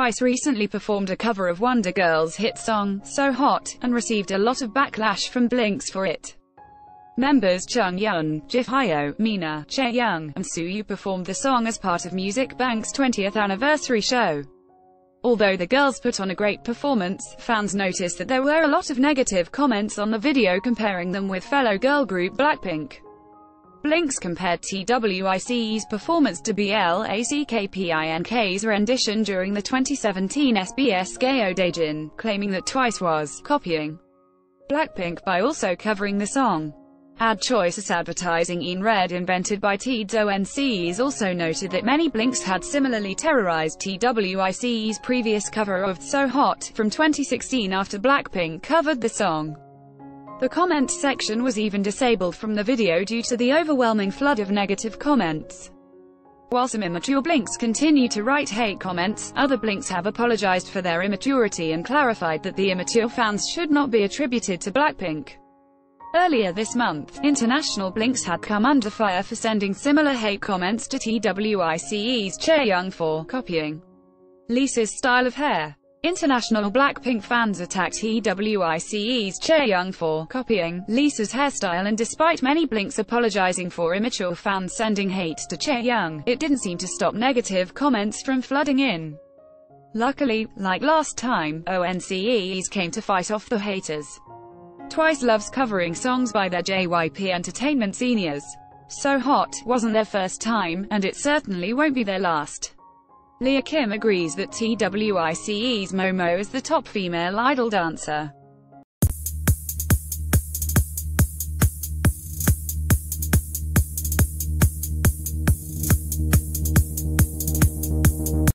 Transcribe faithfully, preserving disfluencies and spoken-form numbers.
Twice recently performed a cover of Wonder Girl's hit song, So Hot, and received a lot of backlash from Blinks for it. Members Chung Yun, Jif Hyo, Mina, Chaeyoung, and Suyu performed the song as part of Music Bank's twentieth anniversary show. Although the girls put on a great performance, fans noticed that there were a lot of negative comments on the video comparing them with fellow girl group Blackpink. Blinks compared Twice's performance to Blackpink's rendition during the twenty seventeen S B S Gayo Daejin, claiming that Twice was copying Blackpink by also covering the song. Ad Choices advertising in red invented by Twice also noted that many Blinks had similarly terrorized Twice's previous cover of So Hot from twenty sixteen after Blackpink covered the song. The comment section was even disabled from the video due to the overwhelming flood of negative comments. While some immature Blinks continue to write hate comments, other Blinks have apologized for their immaturity and clarified that the immature fans should not be attributed to Blackpink. Earlier this month, international Blinks had come under fire for sending similar hate comments to Twice's Chaeyoung for copying Lisa's style of hair. International Blackpink fans attacked Twice's Chaeyoung for copying Lisa's hairstyle, and despite many Blinks apologizing for immature fans sending hate to Chaeyoung, it didn't seem to stop negative comments from flooding in. Luckily, like last time, O N C Es came to fight off the haters. Twice loves covering songs by their J Y P Entertainment seniors. So Hot wasn't their first time, and it certainly won't be their last. Leah Kim agrees that Twice's Momo is the top female idol dancer.